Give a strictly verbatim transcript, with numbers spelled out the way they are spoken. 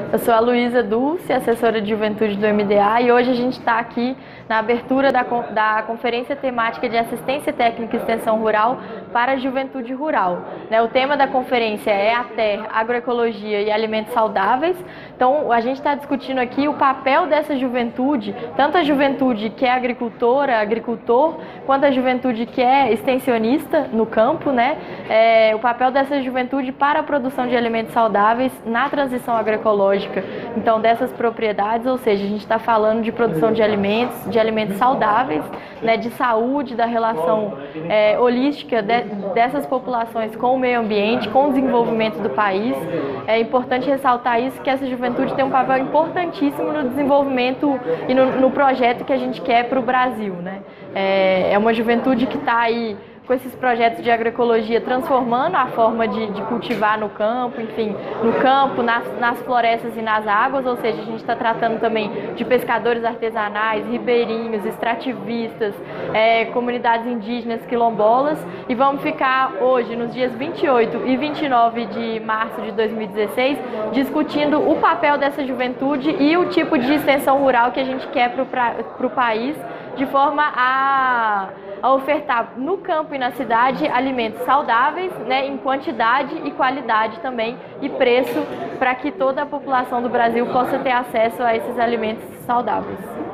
Eu sou a Luísa Dulce, assessora de juventude do M D A, e hoje a gente está aqui na abertura da, da Conferência Temática de Assistência Técnica e Extensão Rural para a Juventude Rural. Né, o tema da conferência é a terra, agroecologia e alimentos saudáveis. Então, a gente está discutindo aqui o papel dessa juventude, tanto a juventude que é agricultora, agricultor, quanto a juventude que é extensionista no campo, né? É, o papel dessa juventude para a produção de alimentos saudáveis na transição agroecológica. Então, dessas propriedades, ou seja, a gente está falando de produção de alimentos, de alimentos saudáveis, né, de saúde, da relação é, holística de, dessas populações com o meio ambiente, com o desenvolvimento do país. É importante ressaltar isso, que essa juventude tem um papel importantíssimo no desenvolvimento e no, no projeto que a gente quer para o Brasil, né? É, é uma juventude que está aí com esses projetos de agroecologia, transformando a forma de, de cultivar no campo, enfim, no campo, nas, nas florestas e nas águas, ou seja, a gente está tratando também de pescadores artesanais, ribeirinhos, extrativistas, é, comunidades indígenas, quilombolas, e vamos ficar hoje, nos dias vinte e oito e vinte e nove de março de dois mil e dezesseis, discutindo o papel dessa juventude e o tipo de extensão rural que a gente quer para o país, de forma a, a ofertar no campo e na cidade alimentos saudáveis, né, em quantidade e qualidade também, e preço, para que toda a população do Brasil possa ter acesso a esses alimentos saudáveis.